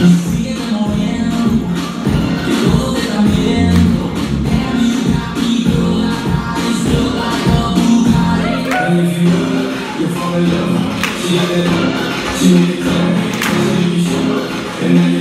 síguete moviendo, que todo te está midiendo. Damn, you got me, girl, like bodies look like a Bugatti. And if you look, you'll fall in love. She got that look, she made it clear, she made me sure, and now